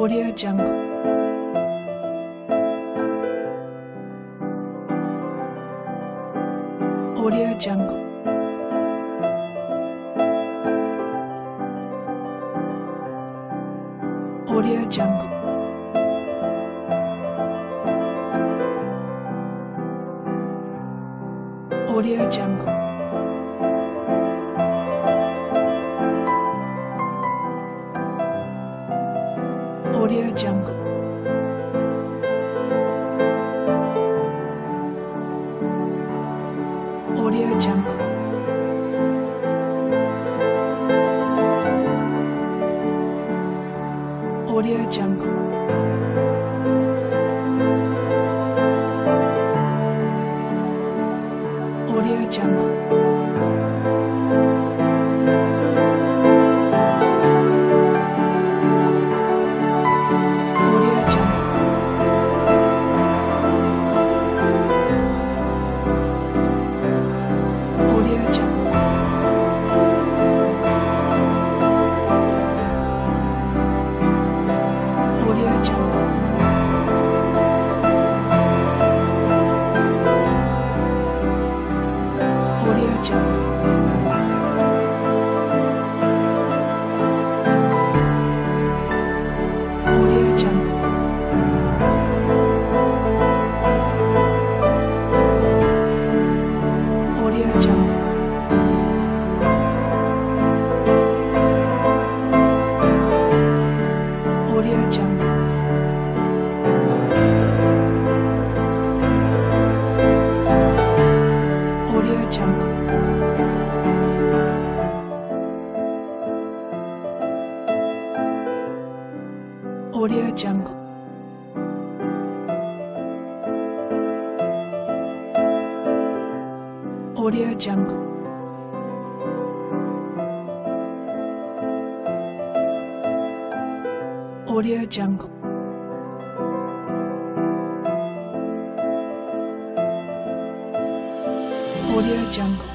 Audio Jungle. Audio Jungle. Audio Jungle. Audio Jungle. Audio Jungle. Audio Jungle. Audio Jungle. Audio Jungle. Audio Jungle. Audio Jungle. Audio Jungle. Audio Jungle. Audio Jungle. Audio Jungle. Audio Jungle. Audio Jungle. Audio Jungle. Audio Jungle. Audio Jungle.